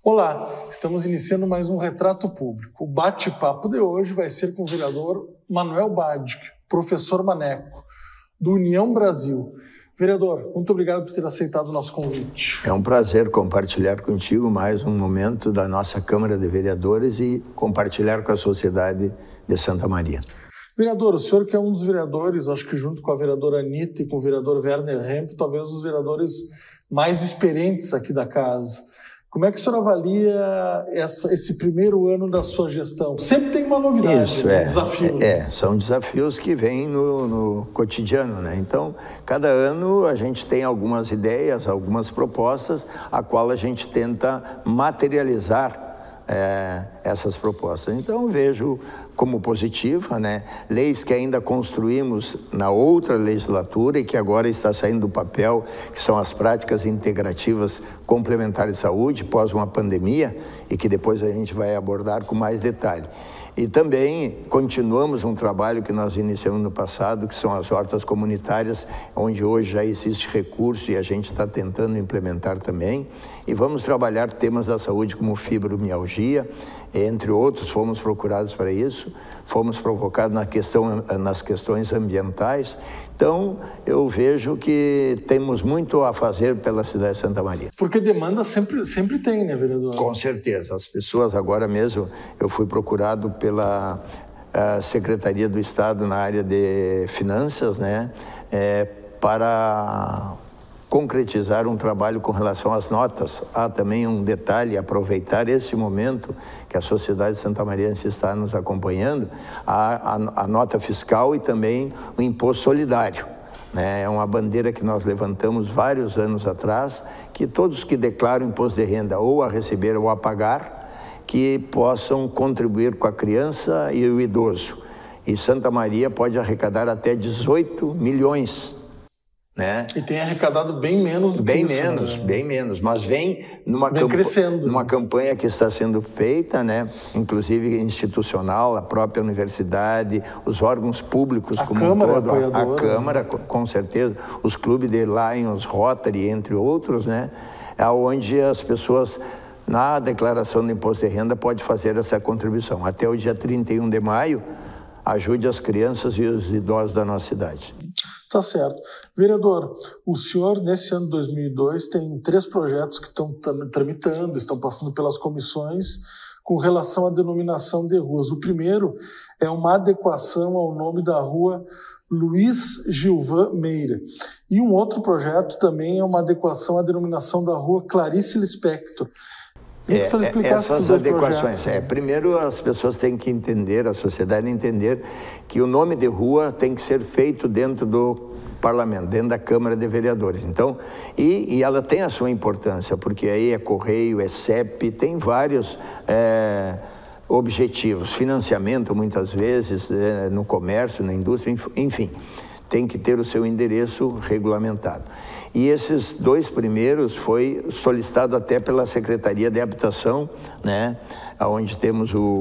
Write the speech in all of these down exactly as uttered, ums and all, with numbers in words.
Olá, estamos iniciando mais um Retrato Público. O bate-papo de hoje vai ser com o vereador Manuel Badic, professor Maneco, do União Brasil. Vereador, muito obrigado por ter aceitado o nosso convite. É um prazer compartilhar contigo mais um momento da nossa Câmara de Vereadores e compartilhar com a sociedade de Santa Maria. Vereador, o senhor que é um dos vereadores, acho que junto com a vereadora Anitta e com o vereador Werner Hemp, talvez os vereadores mais experientes aqui da casa. Como é que o senhor avalia essa, esse primeiro ano da sua gestão? Sempre tem uma novidade, Isso, né? é, um desafio. É, é, são desafios que vêm no, no cotidiano, né? Então, cada ano a gente tem algumas ideias, algumas propostas, a qual a gente tenta materializar É, essas propostas. Então, vejo como positiva, né? Leis que ainda construímos na outra legislatura e que agora está saindo do papel, que são as práticas integrativas complementares de saúde pós uma pandemia e que depois a gente vai abordar com mais detalhe. E também continuamos um trabalho que nós iniciamos no passado, que são as hortas comunitárias, onde hoje já existe recurso e a gente está tentando implementar também. E vamos trabalhar temas da saúde como fibromialgia, entre outros, fomos procurados para isso, fomos provocados na questão, nas questões ambientais. Então, eu vejo que temos muito a fazer pela cidade de Santa Maria. Porque demanda sempre, sempre tem, né, vereador? Com certeza. As pessoas, agora mesmo, eu fui procurado pela uh, Secretaria do Estado na área de Finanças, né, é, para concretizar um trabalho com relação às notas. Há também um detalhe, aproveitar esse momento que a sociedade santamariense está nos acompanhando, a, a, a nota fiscal e também o imposto solidário. É uma bandeira que nós levantamos vários anos atrás, que todos que declaram imposto de renda ou a receber ou a pagar, que possam contribuir com a criança e o idoso. E Santa Maria pode arrecadar até dezoito milhões. Né? E tem arrecadado bem menos do bem que isso. menos, né? bem menos, mas vem numa, vem camp crescendo, numa né? campanha que está sendo feita, né? Inclusive institucional, a própria universidade, os órgãos públicos a como Câmara um todo, a, a Câmara, né? com certeza, os clubes de Lions, Rotary, entre outros, né? Onde as pessoas, na declaração do imposto de renda, pode fazer essa contribuição. Até o dia trinta e um de maio, ajude as crianças e os idosos da nossa cidade. Tá certo. Vereador, o senhor, nesse ano de dois mil e dois, tem três projetos que estão tramitando, estão passando pelas comissões com relação à denominação de ruas. O primeiro é uma adequação ao nome da rua Luiz Gilvan Meira. E um outro projeto também é uma adequação à denominação da rua Clarice Lispector. É, essas adequações. É, primeiro, as pessoas têm que entender, a sociedade entender que o nome de rua tem que ser feito dentro do parlamento, dentro da Câmara de Vereadores. Então, e, e ela tem a sua importância, porque aí é Correio, é C E P, tem vários é, objetivos. Financiamento, muitas vezes, é, no comércio, na indústria, enfim. Tem que ter o seu endereço regulamentado. E esses dois primeiros foi solicitado até pela Secretaria de Habitação, né, onde temos o,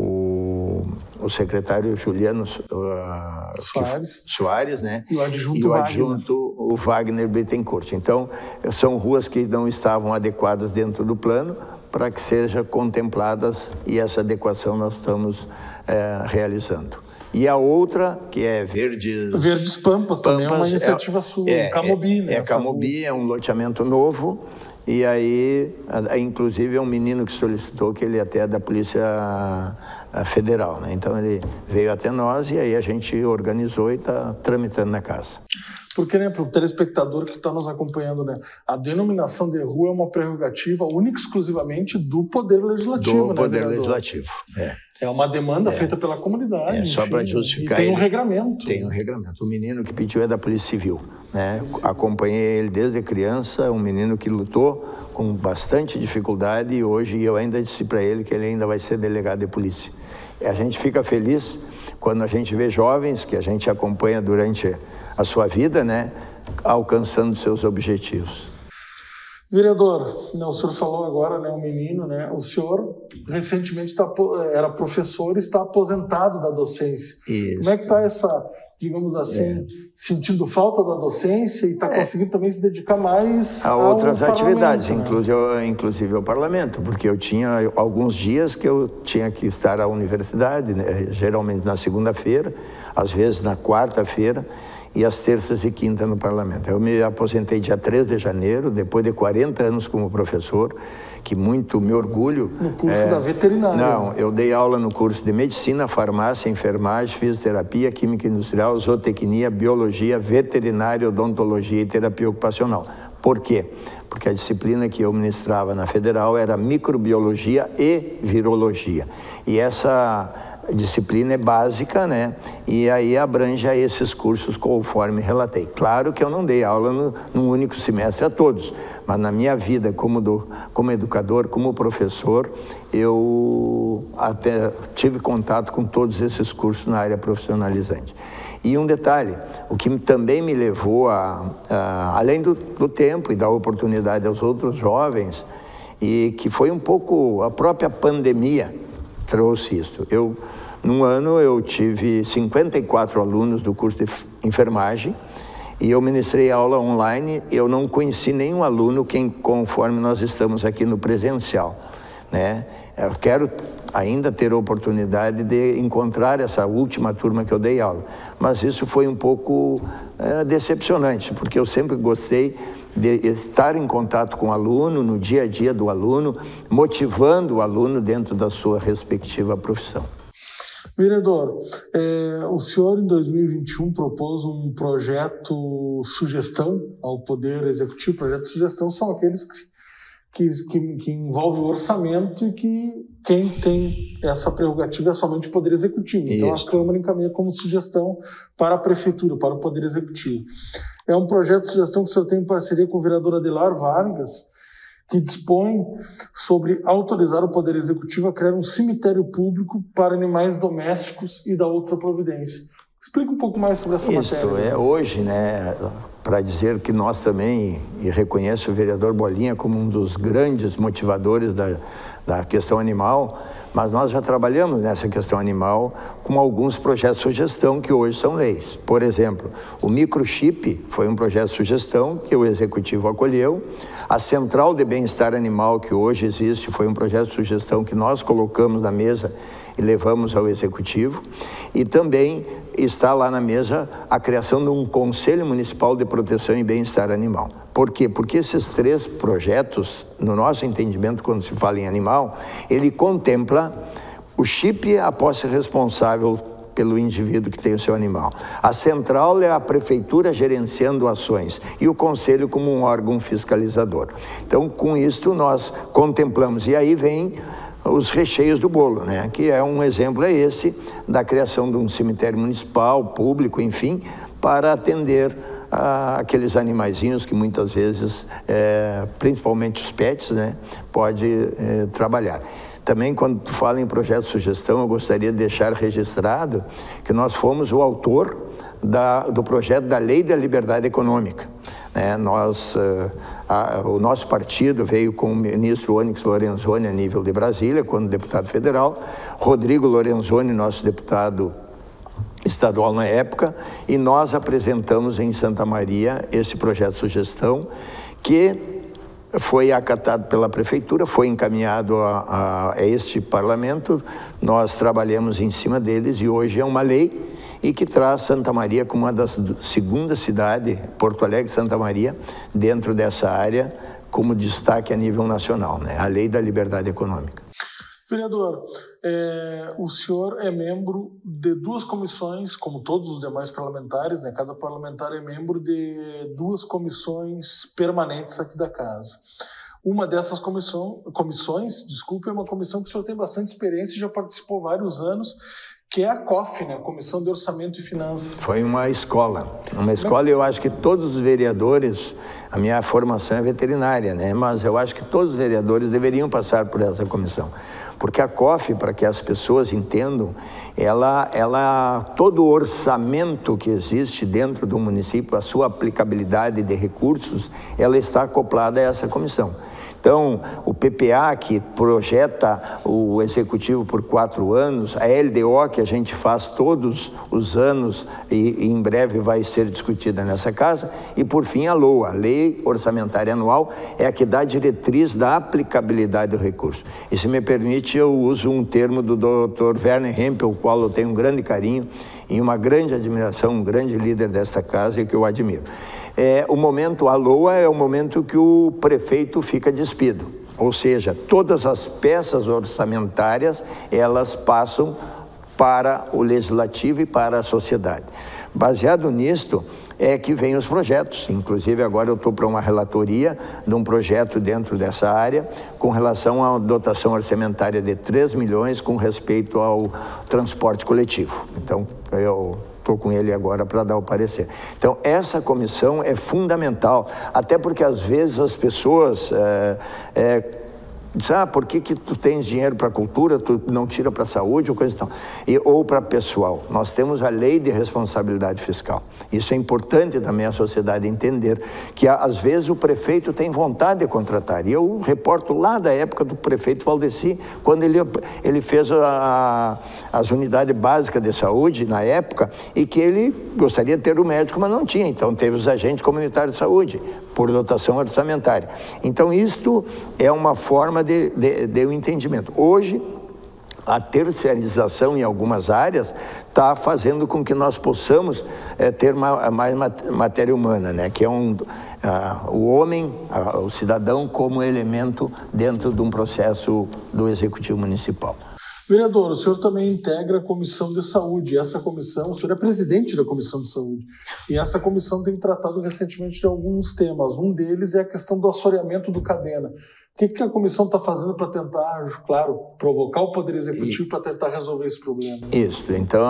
o, o secretário Juliano uh, Soares, que, Soares, né, e o adjunto, e o, Wagner. adjunto o Wagner Bittencourt. Então, são ruas que não estavam adequadas dentro do plano para que sejam contempladas e essa adequação nós estamos é, realizando. E a outra, que é Verdes... Verdes Pampas, Pampas também é uma iniciativa é, sua, é, Camobi, né? É, é Camobi, é um loteamento novo, e aí, inclusive, é um menino que solicitou, que ele até é da Polícia Federal, né? Então, ele veio até nós e aí a gente organizou e está tramitando na casa. Porque, né, para o telespectador que está nos acompanhando, né, a denominação de rua é uma prerrogativa única e exclusivamente do Poder Legislativo, Do né, Poder vereador? Legislativo, é. É uma demanda é. feita pela comunidade. É, só para justificar. E tem um ele, regramento. Tem um regramento. O menino que pediu é da Polícia Civil, né? Acompanhei ele desde criança, é um menino que lutou com bastante dificuldade e hoje eu ainda disse para ele que ele ainda vai ser delegado de polícia. E a gente fica feliz quando a gente vê jovens que a gente acompanha durante a sua vida, né, alcançando seus objetivos. Vereador, né, o senhor falou agora, né, um menino, né, o senhor recentemente tá, era professor e está aposentado da docência. Isso. Como é que está essa digamos assim, é. sentindo falta da docência e está é. conseguindo também se dedicar mais a outras atividades, né? inclusive, inclusive ao parlamento, porque eu tinha alguns dias que eu tinha que estar à universidade, né? Geralmente na segunda-feira, às vezes na quarta-feira, e às terças e quintas no parlamento. Eu me aposentei dia três de janeiro, depois de quarenta anos como professor, que muito me orgulho. No curso é, da veterinária? Não, eu dei aula no curso de medicina, farmácia, enfermagem, fisioterapia, química industrial, zootecnia, biologia, veterinária, odontologia e terapia ocupacional. Por quê? Porque a disciplina que eu ministrava na Federal era microbiologia e virologia. E essa disciplina é básica, né? E aí abrange a esses cursos conforme relatei. Claro que eu não dei aula no, num único semestre a todos, mas na minha vida como, do, como educador, como professor, eu até tive contato com todos esses cursos na área profissionalizante. E um detalhe, o que também me levou a, a além do, do tempo e da oportunidade aos outros jovens, e que foi um pouco a própria pandemia trouxe isso. Eu, num ano, eu tive cinquenta e quatro alunos do curso de enfermagem e eu ministrei aula online. Eu não conheci nenhum aluno quem, conforme nós estamos aqui no presencial, né? Eu quero ainda ter a oportunidade de encontrar essa última turma que eu dei aula. Mas isso foi um pouco é, decepcionante, porque eu sempre gostei de estar em contato com o aluno, no dia a dia do aluno, motivando o aluno dentro da sua respectiva profissão. Vereador, é, o senhor em dois mil e vinte e um propôs um projeto sugestão ao Poder Executivo. Projeto de sugestão são aqueles que Que, que, que envolve o orçamento e que quem tem essa prerrogativa é somente o Poder Executivo. Então, Isso. a Câmara encaminha como sugestão para a Prefeitura, para o Poder Executivo. É um projeto de sugestão que o senhor tem em parceria com o vereador Adelar Vargas, que dispõe sobre autorizar o Poder Executivo a criar um cemitério público para animais domésticos e da outra providência. Explica um pouco mais sobre essa Isso, matéria. Isso, é hoje, né, para dizer que nós também, e reconheço o vereador Bolinha como um dos grandes motivadores da, da questão animal, mas nós já trabalhamos nessa questão animal com alguns projetos de sugestão que hoje são leis. Por exemplo, o microchip foi um projeto de sugestão que o Executivo acolheu. A Central de Bem-Estar Animal, que hoje existe, foi um projeto de sugestão que nós colocamos na mesa e levamos ao Executivo. E também está lá na mesa a criação de um Conselho Municipal de Proteção e Bem-Estar Animal. Por quê? Porque esses três projetos, no nosso entendimento, quando se fala em animal, ele contempla o chip, a posse responsável pelo indivíduo que tem o seu animal. A central é a prefeitura gerenciando ações e o conselho como um órgão fiscalizador. Então, com isto, nós contemplamos. E aí vem os recheios do bolo, né? Que é um exemplo, é esse, da criação de um cemitério municipal, público, enfim, para atender a aqueles animaizinhos que muitas vezes, é, principalmente os pets, né, pode é, trabalhar. Também, quando tu fala em projeto de sugestão, eu gostaria de deixar registrado que nós fomos o autor da, do projeto da Lei da Liberdade Econômica. É, nós, uh, a, o nosso partido veio com o ministro Onyx Lorenzoni a nível de Brasília, quando deputado federal, Rodrigo Lorenzoni, nosso deputado estadual na época, e nós apresentamos em Santa Maria esse projeto de sugestão que foi acatado pela prefeitura, foi encaminhado a, a, a este parlamento, nós trabalhamos em cima deles e hoje é uma lei e que traz Santa Maria como uma das segundas cidades, Porto Alegre e Santa Maria, dentro dessa área, como destaque a nível nacional, né? A Lei da Liberdade Econômica. Vereador, é, o senhor é membro de duas comissões, como todos os demais parlamentares, né? Cada parlamentar é membro de duas comissões permanentes aqui da casa. Uma dessas comissão, comissões, desculpe, é uma comissão que o senhor tem bastante experiência e já participou vários anos, que é a C O F, né? A Comissão de Orçamento e Finanças. Foi uma escola. Uma escola, eu acho que todos os vereadores, a minha formação é veterinária, né? Mas eu acho que todos os vereadores deveriam passar por essa comissão. Porque a C O F, para que as pessoas entendam, ela, ela, todo o orçamento que existe dentro do município, a sua aplicabilidade de recursos, ela está acoplada a essa comissão. Então, o P P A, que projeta o executivo por quatro anos, a L D O, que a gente faz todos os anos e, e em breve vai ser discutida nessa casa, e por fim a LOA, a Lei Orçamentária Anual, é a que dá a diretriz da aplicabilidade do recurso. E se me permite, eu uso um termo do doutor Werner Hempel, o qual eu tenho um grande carinho e uma grande admiração, um grande líder desta casa e que eu admiro. É, o momento, a LOA é o momento que o prefeito fica despido, ou seja, todas as peças orçamentárias, elas passam para o legislativo e para a sociedade. Baseado nisto, é que vem os projetos, inclusive agora eu estou para uma relatoria de um projeto dentro dessa área com relação à dotação orçamentária de três milhões com respeito ao transporte coletivo. Então, eu estou com ele agora para dar o parecer. Então, essa comissão é fundamental, até porque às vezes as pessoas é, é, dizem, ah, por que que tu tens dinheiro para a cultura, tu não tira para a saúde ou coisa e tal, e, ou para pessoal. Nós temos a lei de responsabilidade fiscal. Isso é importante também a sociedade entender, que às vezes o prefeito tem vontade de contratar. E eu reporto lá da época do prefeito Valdeci, quando ele, ele fez a, a, as unidades básicas de saúde na época, e que ele gostaria de ter o médico, mas não tinha. Então teve os agentes comunitários de saúde, por dotação orçamentária. Então isto é uma forma de, de, de um entendimento. Hoje, a terceirização em algumas áreas está fazendo com que nós possamos é, ter ma, mais matéria humana, né? Que é um, uh, o homem, uh, o cidadão como elemento dentro de um processo do Executivo Municipal. Vereador, o senhor também integra a Comissão de Saúde. E essa comissão, o senhor é presidente da Comissão de Saúde. E essa comissão tem tratado recentemente de alguns temas. Um deles é a questão do assoreamento do Cadena. O que, que a comissão está fazendo para tentar, claro, provocar o Poder Executivo para tentar resolver esse problema? Isso, então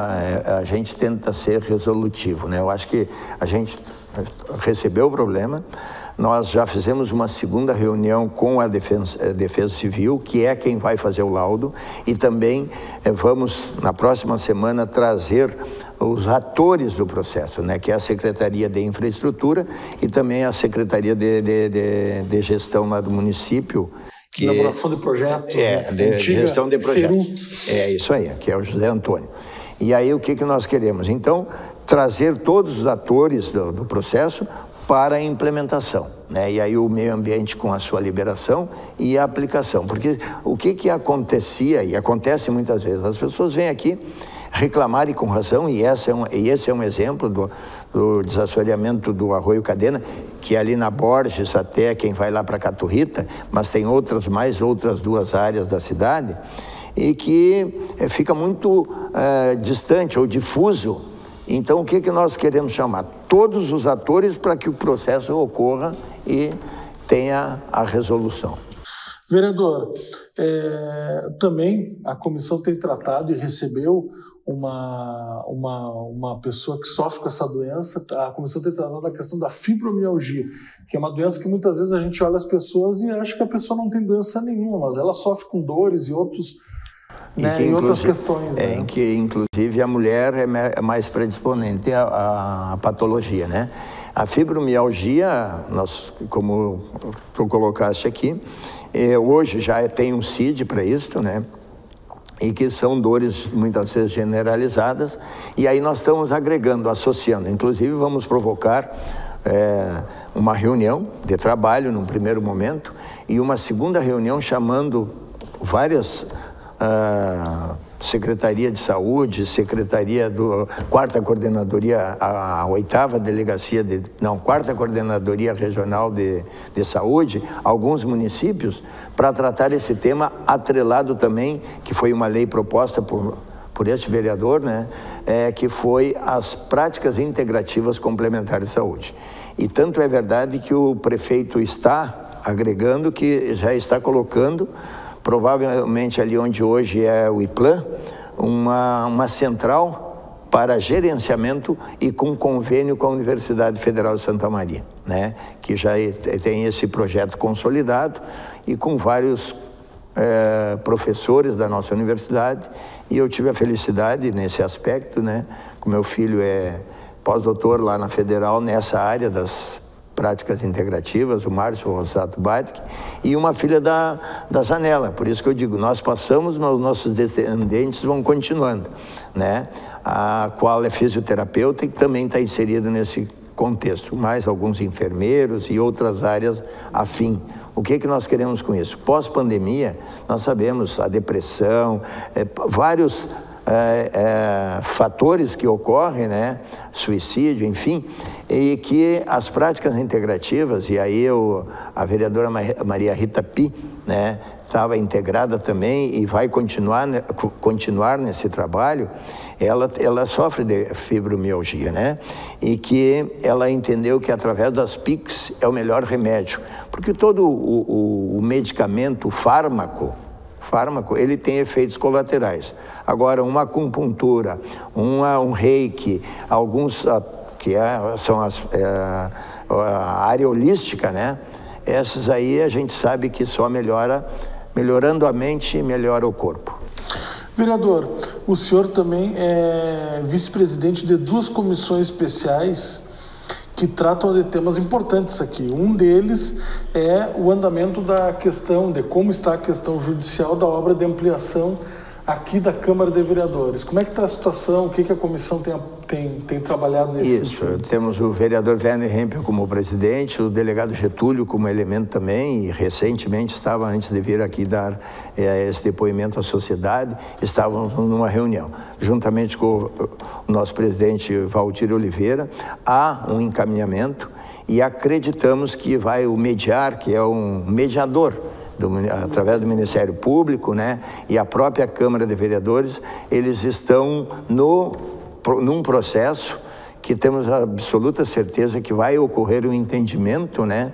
a, a gente tenta ser resolutivo, né? Eu acho que a gente recebeu o problema, nós já fizemos uma segunda reunião com a Defesa, a Defesa Civil, que é quem vai fazer o laudo, e também eh, vamos, na próxima semana, trazer os atores do processo, né, que é a Secretaria de Infraestrutura e também a Secretaria de, de, de, de Gestão lá do município. Que elaboração de projetos. É, né? de, de gestão de projetos. É isso aí, que é o José Antônio. E aí o que, que nós queremos? Então, trazer todos os atores do, do processo para a implementação, né? E aí o meio ambiente com a sua liberação e a aplicação. Porque o que, que acontecia, e acontece muitas vezes, as pessoas vêm aqui reclamarem com razão, e, essa é um, e esse é um exemplo do, do desassoreamento do Arroio Cadena, que é ali na Borges, até quem vai lá para Caturrita, mas tem outras, mais outras duas áreas da cidade, e que é, fica muito é, distante ou difuso. Então, o que, que nós queremos chamar? Todos os atores para que o processo ocorra e tenha a resolução. Vereador, é, também a comissão tem tratado e recebeu uma, uma, uma pessoa que sofre com essa doença. A comissão tem tratado a questão da fibromialgia, que é uma doença que muitas vezes a gente olha as pessoas e acha que a pessoa não tem doença nenhuma, mas ela sofre com dores e outros... E, né, que, e outras questões. É, né? Em que, inclusive, a mulher é mais predisponente à, à patologia, né? A fibromialgia, nós, como tu colocaste aqui, é, hoje já tem um C I D para isso, né? E que são dores muitas vezes generalizadas, e aí nós estamos agregando, associando. Inclusive, vamos provocar é, uma reunião de trabalho num primeiro momento e uma segunda reunião chamando várias... Uh, Secretaria de Saúde, Secretaria do quarta Coordenadoria, a, a oitava Delegacia de, não, quarta Coordenadoria Regional de, de Saúde, alguns municípios, para tratar esse tema atrelado também, que foi uma lei proposta por, por este vereador, né, é, que foi as práticas integrativas complementares de saúde. E tanto é verdade que o prefeito está agregando, que já está colocando, provavelmente ali onde hoje é o IPLAN, uma, uma central para gerenciamento e com convênio com a Universidade Federal de Santa Maria, né? Que já tem esse projeto consolidado e com vários é, professores da nossa universidade, e eu tive a felicidade nesse aspecto, né? Que meu filho é pós-doutor lá na Federal, nessa área das práticas integrativas, o Márcio Rossato Badke, e uma filha da, da Zanella. Por isso que eu digo, nós passamos, mas os nossos descendentes vão continuando, né? A qual é fisioterapeuta e também está inserido nesse contexto, mais alguns enfermeiros e outras áreas afim. O que que nós queremos com isso? Pós-pandemia, nós sabemos a depressão, é, vários é, é, fatores que ocorrem, né? Suicídio, enfim, e que as práticas integrativas, e aí eu, a vereadora Maria Rita Pi, né, estava integrada também e vai continuar, continuar nesse trabalho, ela, ela sofre de fibromialgia, né? E que ela entendeu que através das P I Cs é o melhor remédio, porque todo o, o, o medicamento, o fármaco, fármaco, ele tem efeitos colaterais. Agora, uma acupuntura, uma, um reiki, alguns, que é, são as, é, a área holística, né? Essas aí a gente sabe que só melhora, melhorando a mente, melhora o corpo. Vereador, o senhor também é vice-presidente de duas comissões especiais que tratam de temas importantes aqui. Um deles é o andamento da questão, de como está a questão judicial da obra de ampliação aqui da Câmara de Vereadores. Como é que está a situação? O que, que a comissão tem, tem, tem trabalhado nesse Isso, sentido? Temos o vereador Werner Hempel como presidente, o delegado Getúlio como elemento também, e recentemente estava, antes de vir aqui dar é, esse depoimento à sociedade, estávamos numa reunião, juntamente com o, o nosso presidente Valdir Oliveira. Há um encaminhamento e acreditamos que vai o mediar, que é um mediador, Do, através do Ministério Público, né, e a própria Câmara de Vereadores, eles estão no, num processo que temos a absoluta certeza que vai ocorrer um entendimento, né,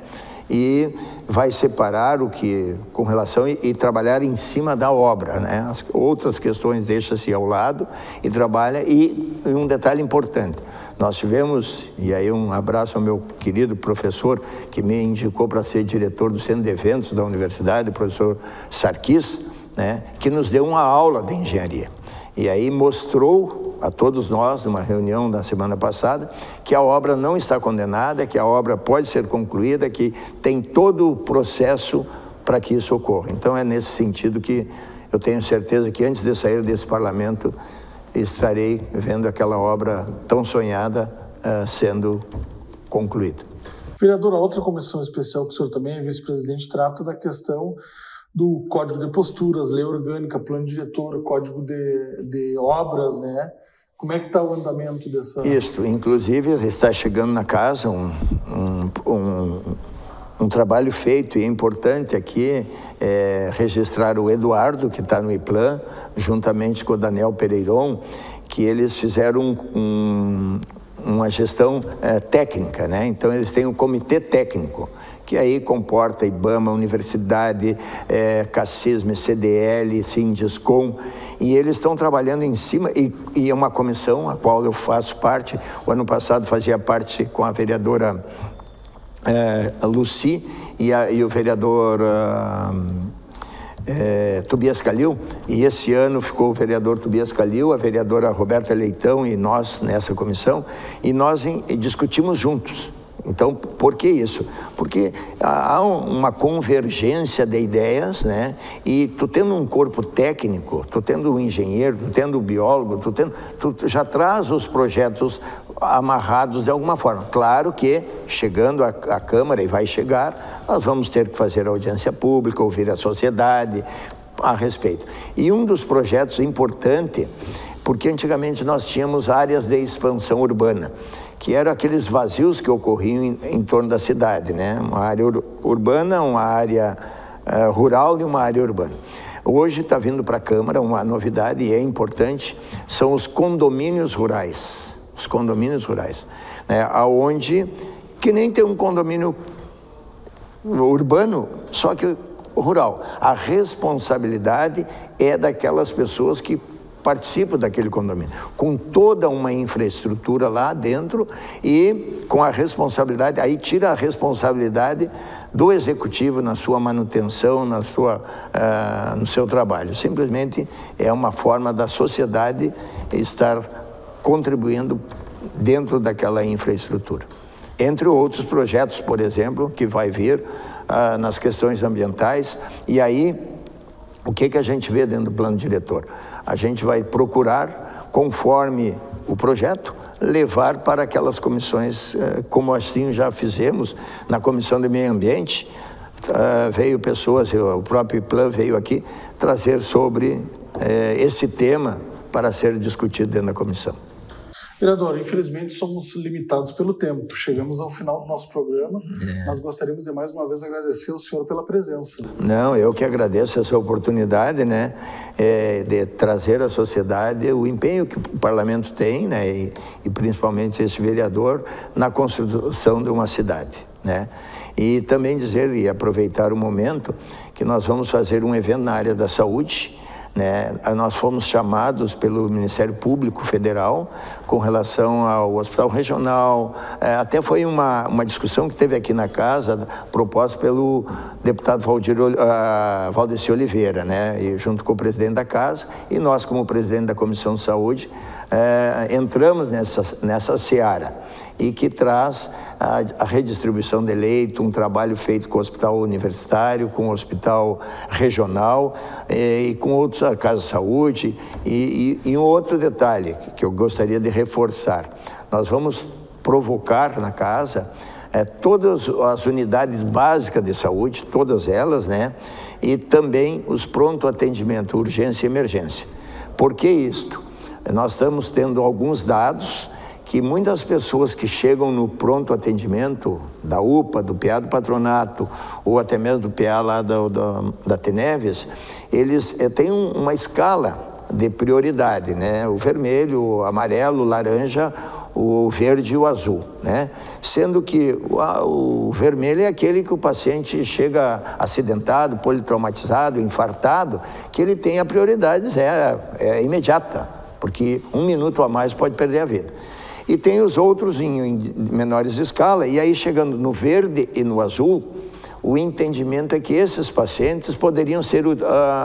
e vai separar o que, com relação, e, e trabalhar em cima da obra, né, as outras questões deixa-se ao lado e trabalha, e, e um detalhe importante, nós tivemos, e aí um abraço ao meu querido professor que me indicou para ser diretor do Centro de Eventos da Universidade, o professor Sarkis, né, que nos deu uma aula de engenharia. E aí mostrou a todos nós, numa reunião da semana passada, que a obra não está condenada, que a obra pode ser concluída, que tem todo o processo para que isso ocorra. Então é nesse sentido que eu tenho certeza que antes de sair desse parlamento, estarei vendo aquela obra tão sonhada uh, sendo concluída. Vereador, a outra comissão especial que o senhor também é vice-presidente trata da questão do Código de Posturas, Lei Orgânica, Plano Diretor, Código de, de Obras, né? Como é que está o andamento dessa... Isso, inclusive está chegando na casa um, um, um, um trabalho feito e importante aqui, é, registrar o Eduardo, que está no IPLAN, juntamente com o Daniel Pereiron, que eles fizeram um, um, uma gestão é, técnica, né? Então eles têm um comitê técnico, que aí comporta IBAMA, Universidade, é, CACISM, C D L, Sindiscom, e eles estão trabalhando em cima, e, e é uma comissão a qual eu faço parte. O ano passado fazia parte com a vereadora é, a Lucy e, a, e o vereador a, é, Tobias Calil, e esse ano ficou o vereador Tobias Calil, a vereadora Roberta Leitão e nós nessa comissão, e nós em, discutimos juntos. Então, por que isso? Porque há uma convergência de ideias, né? E tu tendo um corpo técnico, tu tendo um engenheiro, tu tendo um biólogo, tu, tendo, tu já traz os projetos amarrados de alguma forma. Claro que, chegando à Câmara, e vai chegar, nós vamos ter que fazer audiência pública, ouvir a sociedade a respeito. E um dos projetos importante, porque antigamente nós tínhamos áreas de expansão urbana, que eram aqueles vazios que ocorriam em, em torno da cidade, né? Uma área ur urbana, uma área uh, rural e uma área urbana. Hoje está vindo para a Câmara uma novidade, e é importante, são os condomínios rurais, os condomínios rurais, né? Aonde, que nem tem um condomínio urbano, só que rural. A responsabilidade é daquelas pessoas que participam daquele condomínio, com toda uma infraestrutura lá dentro e com a responsabilidade, aí tira a responsabilidade do executivo na sua manutenção, na sua, uh, no seu trabalho. Simplesmente é uma forma da sociedade estar contribuindo dentro daquela infraestrutura. entre outros projetos, por exemplo, que vai vir uh, nas questões ambientais. E aí, o que, que a gente vê dentro do plano diretor? A gente vai procurar, conforme o projeto, levar para aquelas comissões, uh, como assim já fizemos na Comissão de Meio Ambiente. Uh, veio pessoas, o próprio Plan veio aqui trazer sobre uh, esse tema para ser discutido dentro da comissão. Vereador, infelizmente somos limitados pelo tempo. Chegamos ao final do nosso programa. É. Nós gostaríamos de mais uma vez agradecer ao senhor pela presença. Não, eu que agradeço essa oportunidade, né, é, de trazer à sociedade o empenho que o parlamento tem, né, e, e principalmente esse vereador na construção de uma cidade, né. E também dizer e aproveitar o momento que nós vamos fazer um evento na área da saúde. Né? Nós fomos chamados pelo Ministério Público Federal com relação ao Hospital Regional. É, até foi uma, uma discussão que teve aqui na casa, proposta pelo deputado Valdir, uh, Valdeci Oliveira, né? E junto com o presidente da casa, e nós, como presidente da Comissão de Saúde, é, entramos nessa, nessa seara, e que traz a, a redistribuição de leito, um trabalho feito com o Hospital Universitário, com o Hospital Regional e, e com outros, a Casa de Saúde. E, e, e um outro detalhe que eu gostaria de reforçar, nós vamos provocar na casa é, todas as unidades básicas de saúde, todas elas, né? E também os pronto atendimento, urgência e emergência. Por que isto? Nós estamos tendo alguns dados que muitas pessoas que chegam no pronto atendimento da U P A, do P A do Patronato, ou até mesmo do P A lá da, da, da Teneves, eles é, têm um, uma escala de prioridade, né? O vermelho, o amarelo, o laranja, o verde e o azul, né? Sendo que o, o vermelho é aquele que o paciente chega acidentado, politraumatizado, infartado, que ele tem a prioridade é, é imediata, porque um minuto a mais pode perder a vida. E tem os outros em, em menores escala, e aí chegando no verde e no azul, o entendimento é que esses pacientes poderiam ser uh,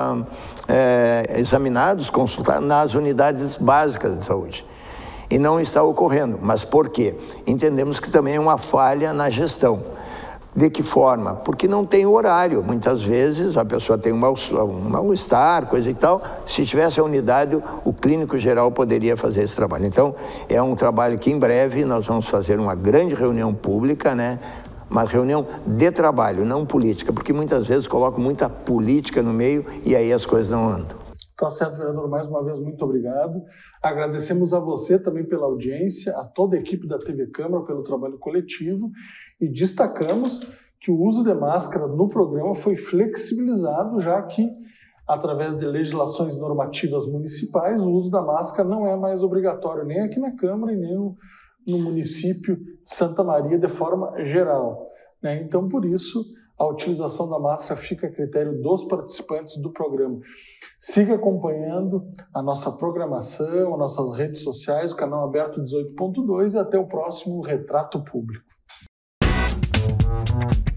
é, examinados, consultados nas unidades básicas de saúde. E não está ocorrendo. Mas por quê? Entendemos que também é uma falha na gestão. De que forma? Porque não tem horário. Muitas vezes a pessoa tem um mal-estar, coisa e tal. Se tivesse a unidade, o clínico geral poderia fazer esse trabalho. Então, é um trabalho que em breve nós vamos fazer uma grande reunião pública, né? Uma reunião de trabalho, não política, porque muitas vezes colocam muita política no meio e aí as coisas não andam. Tá certo, vereador. Mais uma vez, muito obrigado. Agradecemos a você também pela audiência, a toda a equipe da T V Câmara pelo trabalho coletivo e destacamos que o uso de máscara no programa foi flexibilizado, já que, através de legislações normativas municipais, o uso da máscara não é mais obrigatório nem aqui na Câmara e nem no, no município de Santa Maria de forma geral, né? Então, por isso, a utilização da máscara fica a critério dos participantes do programa. Siga acompanhando a nossa programação, as nossas redes sociais, o canal Aberto dezoito ponto dois e até o próximo Retrato Público.